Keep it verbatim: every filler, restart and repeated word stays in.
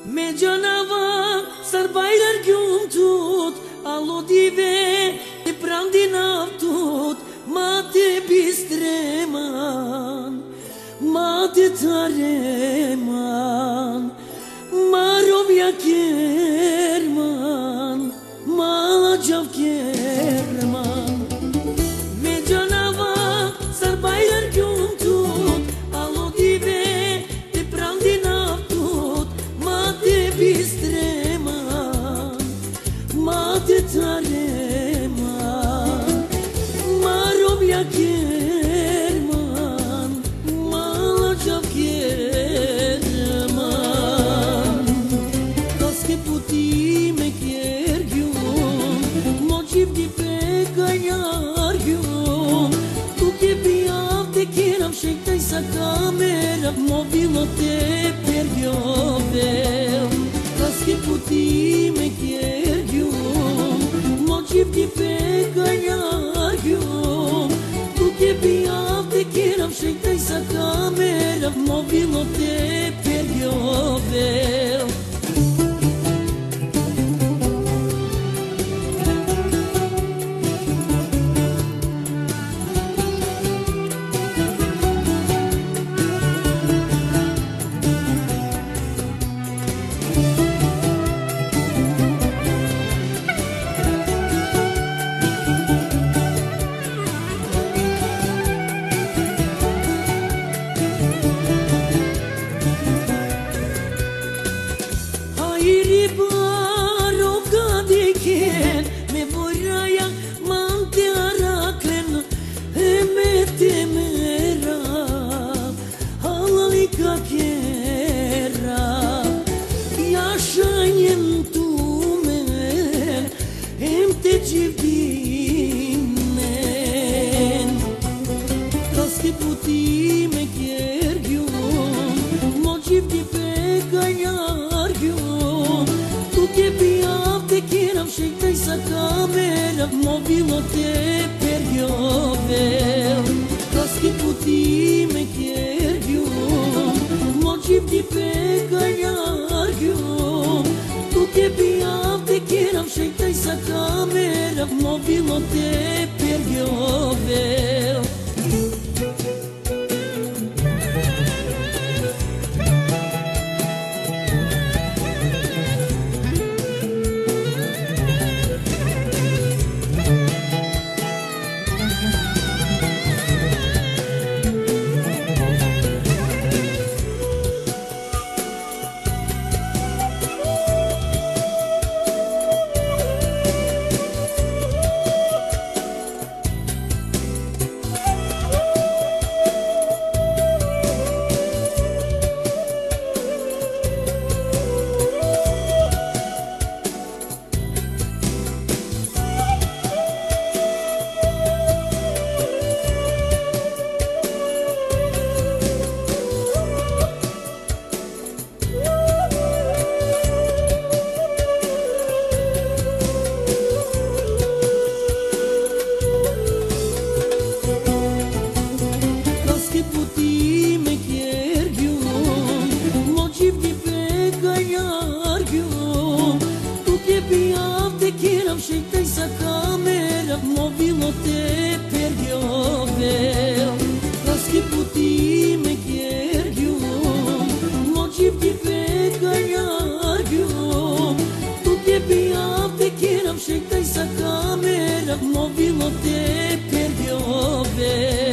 Međanava sarbajler gjumtut Allo dive e prandi naftut Ma te bistreman Ma te tareman Ma robja kerman Ma gjav kerman Međanava sarbajler gjumtut Allo dive e prandi naftut Ma te bistreman Ma te tareman Ma robja kerman Ma gjav kerman Kaske puti me kergjum Mo qivdi pe kanjargjum Tu ke bijav te keram shektaj sa kamera Mo bilo te pergjovel Kaske puti me kergjum Mo qivdi pe kanjargjum Tu ke bijav te keram shektaj sa kamera Mo bilo te pergjovel Iri baro ka diken Me voraja man te araklen E me te mera Halali ka kera Jashanjem tu men Em te gjivdinen Kaske puti me kjergjum Mo gjivdi pe kanjargjum Tu ke bijav te keram shektaj sa kamera Mo bilo te pergjovel Kaske puti me kjergjum Mo qivdi pe kanjargjum Tu ke bijav te keram shektaj sa kamera Mo bilo te pergjovel Shektaj sa kamera Mo bilo te pergjovel Kaske puti me kjergjum Mo qivdi pe kanjargjum Tu ke bijav te keram shektaj sa kamera Mo bilo te pergjovel